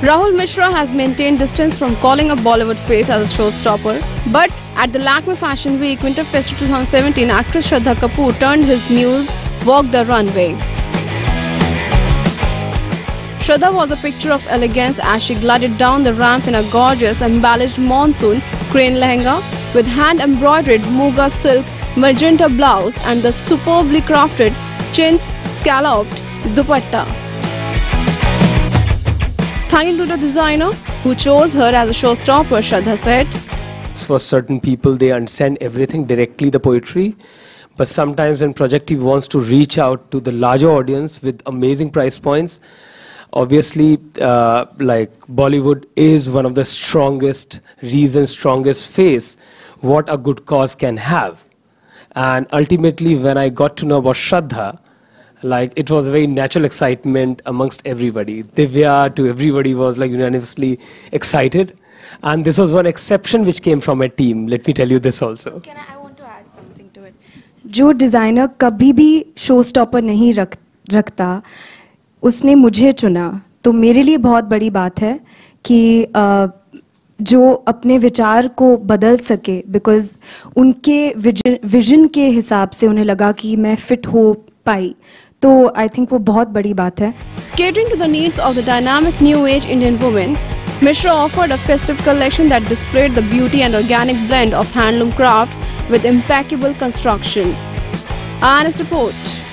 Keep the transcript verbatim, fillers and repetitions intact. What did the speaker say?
Rahul Mishra has maintained distance from calling a Bollywood face as a showstopper. But at the Lakme Fashion Week Winter Festive twenty seventeen, actress Shraddha Kapoor turned his muse, walked the runway. Shraddha was a picture of elegance as she glided down the ramp in a gorgeous embellished monsoon crane lehenga with hand-embroidered muga silk magenta blouse and the superbly crafted chintz scalloped dupatta. Thanking to the designer who chose her as a showstopper, Shraddha said, "For certain people, they understand everything directly, the poetry. But sometimes when projective wants to reach out to the larger audience with amazing price points, obviously, uh, like Bollywood is one of the strongest reasons, strongest face what a good cause can have. And ultimately, when I got to know about Shraddha, like it was a very natural excitement amongst everybody. Divya to everybody was like unanimously excited. And this was one exception which came from my team. Let me tell you this also. Can I, I want to add something to it. जो designer कभी भी show stopper नहीं रख रखता उसने मुझे चुना, तो मेरे लिए बहुत बड़ी बात है कि uh, जो अपने विचार को बदल सके, बिकॉज उनके विजन विजन के हिसाब से उन्हें लगा कि मैं फिट हो पाई, तो आई थिंक वो बहुत बड़ी बात है. Catering to the needs of the dynamic new age Indian woman, Mishra offered a festive collection that displayed the beauty and organic blend of handloom craft with impeccable construction. Honest report.